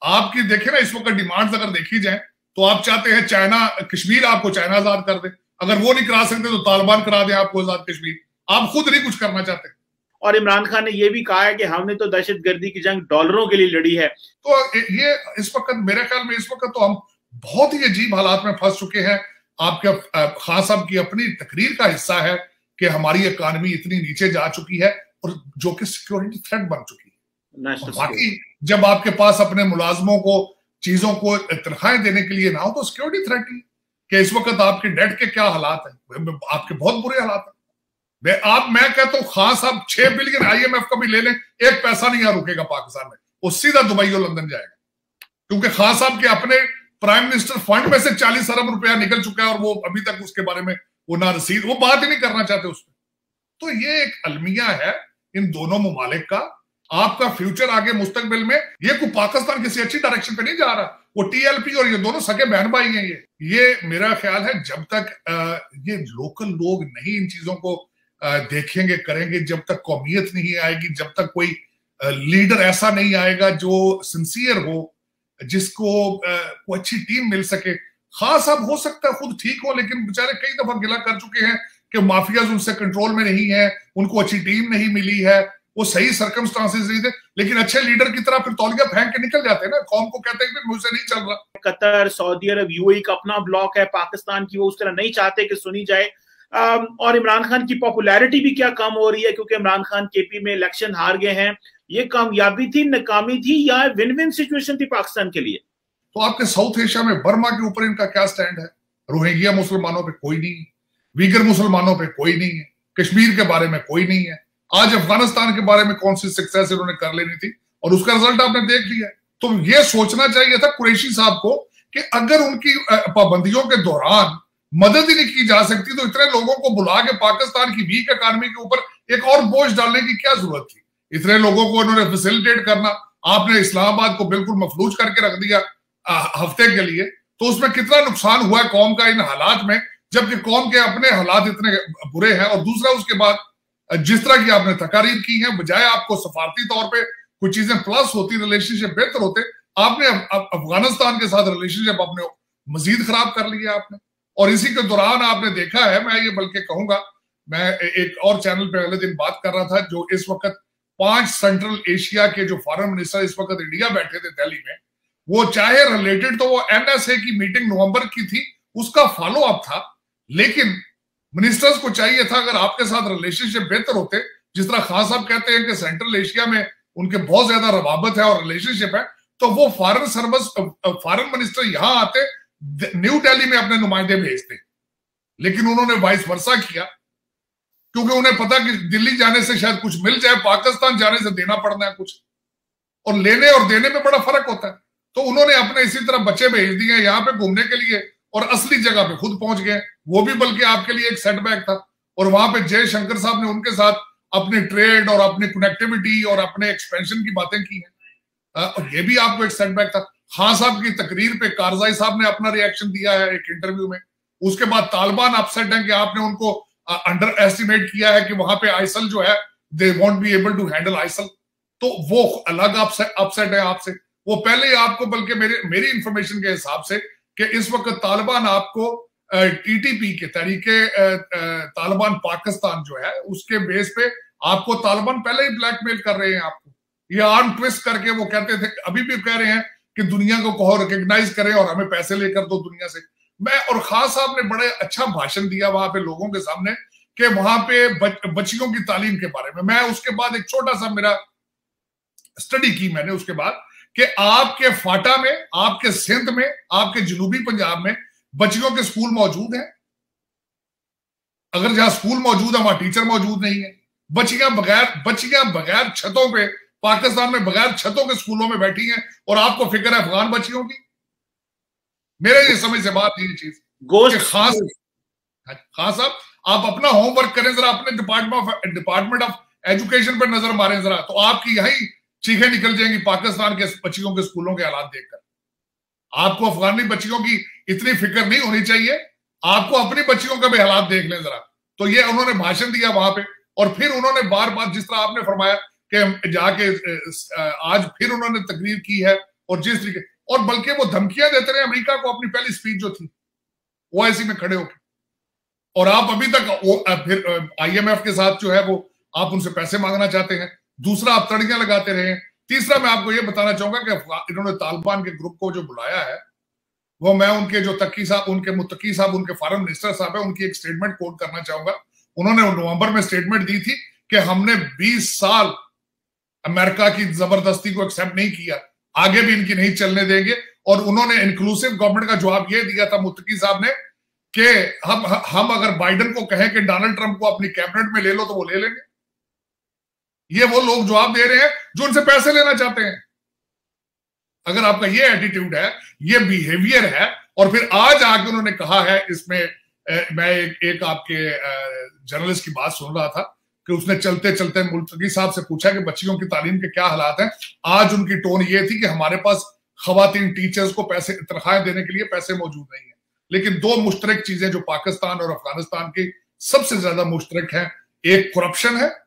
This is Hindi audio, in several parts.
आपकी देखे ना इस वक्त डिमांड्स अगर देखी जाए तो आप चाहते हैं चाइना कश्मीर आपको चाइना आजाद कर दे, अगर वो नहीं करा सकते तो तालिबान करा दे आपको आजाद कश्मीर, आप खुद नहीं कुछ करना चाहते। और इमरान खान ने यह भी कहा है कि हमने तो दहशतगर्दी की जंग डॉलरों के लिए लड़ी है। तो ये इस वक्त मेरे ख्याल में इस वक्त तो हम बहुत ही अजीब हालात में फंस चुके हैं। आपके खान साहब की अपनी तकरीर का हिस्सा है कि हमारी इकॉनमी इतनी नीचे जा चुकी है और जो कि सिक्योरिटी थ्रेट बन चुकी है। बाकी जब आपके पास अपने मुलाजमों को चीजों को तनख्वाहें देने के लिए ना हो तो सिक्योरिटी थ्रेट ही कि इस वक्त आपके डेट के क्या हालात है, आपके बहुत बुरे हालात है। मैं कहता हूं खान साहब 6 बिलियन IMF का भी ले लें, एक पैसा नहीं रुकेगा पाकिस्तान में, वो सीधा दुबई और लंदन जाएगा, क्योंकि खान साहब के अपने प्राइम मिनिस्टर फंड में से 40 अरब रुपया निकल चुका है और वो अभी तक उसके बारे में वो ना रसीद, वो बात ही नहीं करना चाहते उसमें। तो ये एक अलमिया है इन दोनों ममालिक का। आपका फ्यूचर आगे मुस्तकबिल में ये कोई पाकिस्तान किसी अच्छी डायरेक्शन पे नहीं जा रहा। वो TLP और ये दोनों सगे बहन भाई हैं। ये मेरा ख्याल है जब तक ये लोकल लोग नहीं इन चीजों को देखेंगे करेंगे, जब तक कौमियत नहीं आएगी, जब तक कोई लीडर ऐसा नहीं आएगा जो सिंसियर हो, जिसको कोई अच्छी टीम मिल सके। खास साहब हो सकता है खुद ठीक हो, लेकिन बेचारे कई दफा गिला कर चुके हैं कि माफियाज उनसे कंट्रोल में नहीं है, उनको अच्छी टीम नहीं मिली है, वो सही सर्कमस्टांसेस नहीं थे, लेकिन अच्छे लीडर की तरह फिर तौलिया फेंक के निकल जाते हैं ना, कौम को कहते हैं कि मुझसे नहीं चल रहा। कतर, सऊदी अरब, UAE का अपना ब्लॉक है पाकिस्तान की, वो उस तरह नहीं चाहते कि सुनी जाए। और इमरान खान की पॉपुलैरिटी भी क्या कम हो रही है, क्योंकि इमरान खान KP में इलेक्शन हार गए हैं। ये कामयाबी थी, नाकामी थी, या विन विन सिचुएशन थी पाकिस्तान के लिए? तो आपके साउथ एशिया में बर्मा के ऊपर इनका क्या स्टैंड है? रोहिंग्या मुसलमानों पे कोई नहीं है, वीगर मुसलमानों पे कोई नहीं है, कश्मीर के बारे में कोई नहीं है। आज अफगानिस्तान के बारे में कौन सी सक्सेस इन्होंने कर लेनी थी और उसका रिजल्ट आपने देख लिया। तो ये सोचना चाहिए था कुरैशी साहब को कि अगर उनकी पाबंदियों के दौरान मदद ही नहीं की जा सकती तो इतने लोगों को बुला के पाकिस्तान की वीक इकॉनमी के ऊपर एक और बोझ डालने की क्या जरूरत थी? इतने लोगों को इन्होंने फैसिलिटेट करना, आपने इस्लामाबाद को बिल्कुल मफलूज करके रख दिया हफ्ते के लिए, तो उसमें कितना नुकसान हुआ है कौम का इन हालात में, जबकि कौम के अपने हालात इतने बुरे हैं। और दूसरा उसके बाद जिस तरह की आपने तकारीर की है, बजाय आपको सफारती तौर पे कुछ चीजें प्लस होती, रिलेशनशिप बेहतर होते, आपने अफगानिस्तान के साथ रिलेशनशिप अपने मजीद खराब कर लिया आपने। और इसी के दौरान आपने देखा है, मैं ये बल्कि कहूंगा, मैं एक और चैनल पे अगले दिन बात कर रहा था, जो इस वक्त 5 सेंट्रल एशिया के जो फॉरेन मिनिस्टर इस वक्त इंडिया बैठे थे दिल्ली में, वो चाहे रिलेटेड तो वो NSA की मीटिंग नवंबर की थी, उसका फॉलो अप था, लेकिन मिनिस्टर्स को चाहिए था अगर आपके साथ रिलेशनशिप बेहतर होते, जिस तरह खान साहब कहते हैं कि सेंट्रल एशिया में उनके बहुत ज्यादा रवाबत है और रिलेशनशिप है, तो वो फॉरेन मिनिस्टर यहां आते, न्यू दिल्ली में अपने नुमाइंदे भेजते। लेकिन उन्होंने वाइस वर्सा किया, क्योंकि उन्हें पता कि दिल्ली जाने से शायद कुछ मिल जाए, पाकिस्तान जाने से देना पड़ना है कुछ, और लेने और देने में बड़ा फर्क होता है। तो उन्होंने अपने इसी तरह बच्चे भेज दिए यहाँ पे घूमने के लिए और असली जगह पे खुद पहुंच गए, वो भी बल्कि आपके लिए एक सेटबैक था। और वहां पे जयशंकर साहब ने उनके साथ अपनी ट्रेड और अपनी कनेक्टिविटी और अपने एक्सपेंशन की बातें की हैं, और ये भी आपको एक सेटबैक था। खान साहब की तकरीर पे कारजाई साहब ने अपना रिएक्शन दिया है एक इंटरव्यू में। उसके बाद तालिबान अपसेट है कि आपने उनको अंडर एस्टिमेट किया है कि वहां पे आइसल जो है they won't be able to handle ISIL, तो वो अलग अपसेट है आपसे। वो पहले आपको, बल्कि मेरी इंफॉर्मेशन के हिसाब से, कि इस वक्त तालिबान आपको TTP के तरीके तालिबान पाकिस्तान जो है उसके बेस पे आपको तालिबान पहले ही ब्लैकमेल कर रहे हैं आपको। ये आर्म ट्विस्ट करके वो कहते थे, अभी भी कह रहे हैं कि दुनिया को कहो रिकॉग्नाइज करें और हमें पैसे लेकर दो दुनिया से। और खान साहब ने बड़े अच्छा भाषण दिया वहां पे लोगों के सामने कि वहां पे बच्चियों की तालीम के बारे में। मैं उसके बाद एक छोटा सा मेरा स्टडी की मैंने उसके बाद, कि आपके फाटा में, आपके सिंध में, आपके जनूबी पंजाब में बच्चियों के स्कूल मौजूद हैं। अगर जहां स्कूल मौजूद है वहां टीचर मौजूद नहीं है। बच्चियां बगैर छतों पे पाकिस्तान में बगैर छतों के स्कूलों में बैठी हैं, और आपको फिक्र है अफगान बच्चियों की। मेरे ये समझ से बात ये चीज खान साहब, आप अपना होमवर्क करें जरा, अपने डिपार्टमेंट ऑफ एजुकेशन पर नजर मारें जरा, तो आपकी यही चीखें निकल जाएंगी पाकिस्तान के बच्चियों के स्कूलों के हालात देखकर। आपको अफगानी बच्चियों की इतनी फिक्र नहीं होनी चाहिए, आपको अपनी बच्चियों का भी हालात देख लें जरा। तो ये उन्होंने भाषण दिया वहां पे, और फिर उन्होंने बार बार, जिस तरह आपने फरमाया कि जाके आज फिर उन्होंने तकरीर की है और जिस तरीके, और बल्कि वो धमकियां देते रहे अमेरिका को अपनी पहली स्पीच जो थी ओआईसी में खड़े होकर, और आप अभी तक वो फिर आईएमएफ के साथ जो है वो आप उनसे पैसे मांगना चाहते हैं। दूसरा, आप तड़ियां लगाते रहे। तीसरा, मैं आपको ये बताना चाहूंगा कि इन्होंने तालिबान के ग्रुप को जो बुलाया है, वो मैं उनके जो तकी साहब, उनके मुत्तकी साहब, उनके फॉरेन मिनिस्टर साहब है, उनकी एक स्टेटमेंट कोट करना चाहूंगा। उन्होंने नवंबर में स्टेटमेंट दी थी कि हमने 20 साल अमेरिका की जबरदस्ती को एक्सेप्ट नहीं किया, आगे भी इनकी नहीं चलने देंगे। और उन्होंने इंक्लूसिव गवर्नमेंट का जवाब यह दिया था मुत्तकी साहब ने कि हम अगर बाइडेन को कहें कि डोनाल्ड ट्रंप को अपनी कैबिनेट में ले लो तो वो ले लेंगे। ये वो लोग जवाब दे रहे हैं जो उनसे पैसे लेना चाहते हैं। अगर आपका ये एटीट्यूड है, ये बिहेवियर है, और फिर आज आके उन्होंने कहा है इसमें, मैं एक आपके जर्नलिस्ट की बात सुन रहा था कि उसने चलते चलते मुल्तकी साहब से पूछा कि बच्चियों की तालीम के क्या हालात हैं। आज उनकी टोन ये थी कि हमारे पास खवातीन टीचर्स को पैसे, तनख्वाहें देने के लिए पैसे मौजूद नहीं है। लेकिन दो मुश्तरक चीजें जो पाकिस्तान और अफगानिस्तान की सबसे ज्यादा मुश्तरक है, एक करप्शन है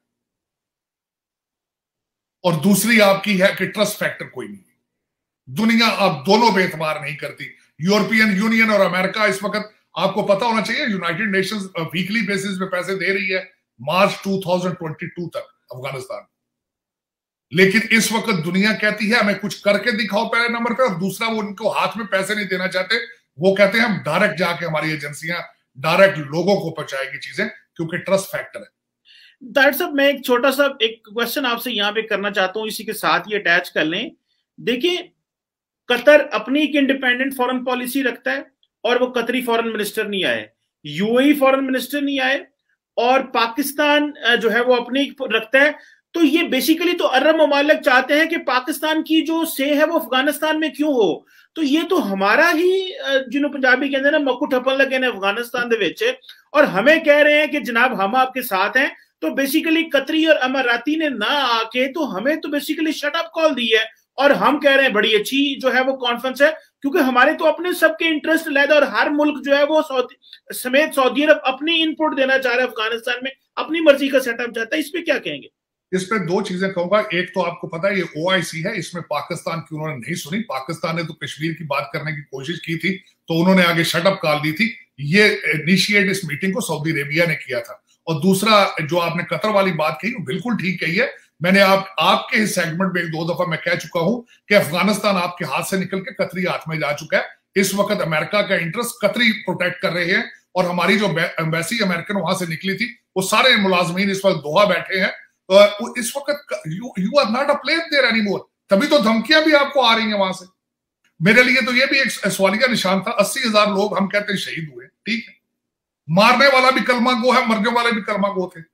और दूसरी आपकी है कि ट्रस्ट फैक्टर कोई नहीं। दुनिया अब दोनों बेतबार नहीं करती। यूरोपियन यूनियन और अमेरिका इस वक्त, आपको पता होना चाहिए, यूनाइटेड नेशंस वीकली बेसिस पे पैसे दे रही है मार्च 2022 तक अफगानिस्तान। लेकिन इस वक्त दुनिया कहती है हमें कुछ करके दिखाओ पहले नंबर पे, और दूसरा वो उनको हाथ में पैसे नहीं देना चाहते। वो कहते हैं हम डायरेक्ट जाके, हमारी एजेंसियां डायरेक्ट लोगों को पहुंचाएगी चीजें, क्योंकि ट्रस्ट फैक्टर है। दैट साहब, मैं एक छोटा सा एक क्वेश्चन आपसे यहाँ पे करना चाहता हूँ, इसी के साथ ही अटैच कर लें। देखिए, कतर अपनी एक इंडिपेंडेंट फॉरेन पॉलिसी रखता है और वो कतरी फॉरेन मिनिस्टर नहीं आए, यूएई फॉरेन मिनिस्टर नहीं आए, और पाकिस्तान जो है वो अपनी रखता है। तो ये बेसिकली तो अरब ममालिक चाहते हैं कि पाकिस्तान की जो से है वो अफगानिस्तान में क्यों हो। तो ये तो हमारा ही जिन्होंने पंजाबी कहते हैं ना मक्कू ठप्पन लगे ने अफगानिस्तान दे विच, और हमें कह रहे हैं कि जनाब हम आपके साथ हैं। तो बेसिकली कतरी और अमाराती ने ना आके तो हमें तो बेसिकली शट अप कॉल दी है, और हम कह रहे हैं बड़ी अच्छी जो है वो कॉन्फ्रेंस है, क्योंकि हमारे तो अपने सबके इंटरेस्ट लैदा, और हर मुल्क जो है वो समेत सऊदी अरब अपनी इनपुट देना चाह रहा है अफगानिस्तान में, अपनी मर्जी का सेटअप चाहता है। इस पे क्या कहेंगे? इस पे दो चीजें कहूंगा। एक तो आपको पता है ये ओआईसी है, इसमें पाकिस्तान की उन्होंने नहीं सुनी। पाकिस्तान ने तो कश्मीर की बात करने की कोशिश की थी, तो उन्होंने आगे शटअप कॉल दी थी। ये इनिशिएट इस मीटिंग को सऊदी अरेबिया ने किया था। और दूसरा, जो आपने कतर वाली बात कही वो बिल्कुल ठीक कही है। मैंने आपके इस सेगमेंट में 2 दफा मैं कह चुका हूं कि अफगानिस्तान आपके हाथ से निकल के कतरी हाथ में जा चुका है। इस वक्त अमेरिका का इंटरेस्ट कतरी प्रोटेक्ट कर रहे हैं, और हमारी जो एम्बेसी अमेरिकन वहां से निकली थी वो सारे मुलाजमीन इस वक्त दोहा बैठे हैं। इस वक्त you are not a place there anymore. तभी तो धमकियां भी आपको आ रही हैं वहां से। मेरे लिए तो ये भी एक सवालिया निशान था। 80,000 लोग हम कहते हैं शहीद हुए, ठीक है, मारने वाला भी कलमा गो है, मरने वाले भी कलमा गो थे।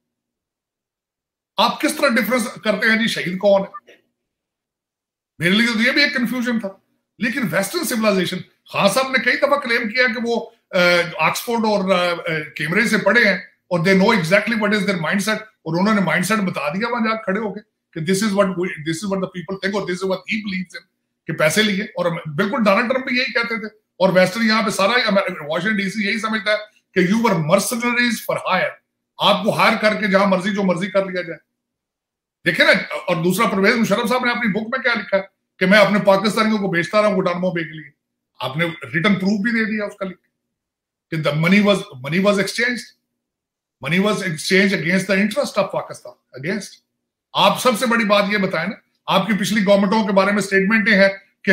आप किस तरह डिफरेंस करते हैं जी शहीद कौन है? मेरे लिए तो ये भी एक कंफ्यूजन था। लेकिन वेस्टर्न सिविलाइजेशन, खान साहब ने कई दफा क्लेम किया कि वो ऑक्सफोर्ड और कैम्ब्रिज से पढ़े हैं और they know exactly what is their mindset, और उन्होंने माइंडसेट बता दिया वहां जाकर खड़े होके कि this is what the people think और this is what he believes in, कि पैसे लिए। और बिल्कुल डोनाल्ड ट्रंप भी यही कहते थे, और वेस्टर्न यहाँ पे सारा वॉशिंगटन डीसी यही समझता है कि you were mercenaries for hire, आपको हायर करके जहां मर्जी जो मर्जी कर लिया जाए। देखिए ना, और दूसरा, परवेज मुशर्रफ साहब ने अपनी बुक में क्या लिखा है कि मैं अपने पाकिस्तानियों को बेचता रहा हूं गुटानमो बे के लिए। आपने रिटर्न प्रूफ भी दे दिया उसका लिख के, the money was exchange against the interest of Pakistan, against. आप सबसे बड़ी बात ये बताएं ना, आपकी पिछली गवर्नमेंटों के बारे में स्टेटमेंटें हैं कि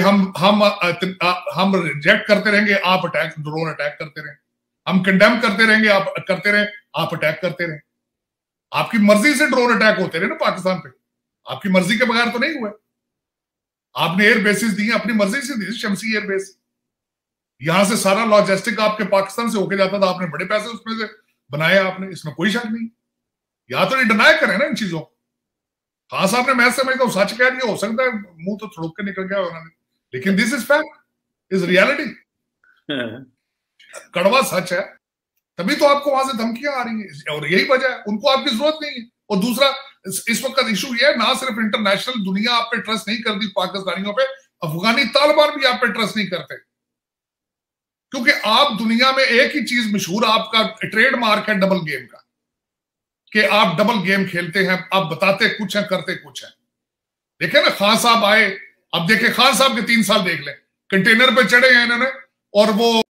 हम रिजेक्ट करते रहेंगे, आप ड्रोन अटैक करते रहें, हम कंडेम करते रहेंगे, आप करते रहें, आप अटैक करते रहें। आपकी मर्जी से ड्रोन अटैक होते रहे ना पाकिस्तान पे, आपकी मर्जी के बगैर तो नहीं हुए। आपने एयर बेसिस दी, अपनी मर्जी से दी, शमसी एयर बेस। यहां से सारा लॉजिस्टिक आपके पाकिस्तान से होके जाता था, आपने बड़े पैसे उसमें से बनाए आपने, इसमें कोई शक नहीं। या तो ये डिनाई करें ना इन चीजों। खान साहब ने, मैं समझता हूं सच कह दिया, हो सकता है मुंह तो थड़क के निकल गया उन्होंने, लेकिन this is fact, is reality, कड़वा सच है। तभी तो आपको वहां से धमकियां आ रही हैं, और यही वजह है, उनको आपकी जरूरत नहीं है। और दूसरा, इस वक्त इशू ये है, ना सिर्फ इंटरनेशनल दुनिया आप पे ट्रस्ट नहीं करती पाकिस्तानियों पे, अफगानी तालिबान भी आप पे ट्रस्ट नहीं करते। क्योंकि आप दुनिया में एक ही चीज मशहूर, आपका ट्रेडमार्क है डबल गेम का, कि आप डबल गेम खेलते हैं, आप बताते कुछ हैं, करते कुछ हैं। देखिए ना, खान साहब आए, अब देखे खान साहब के 3 साल देख लें, कंटेनर पे चढ़े हैं इन्होंने और वो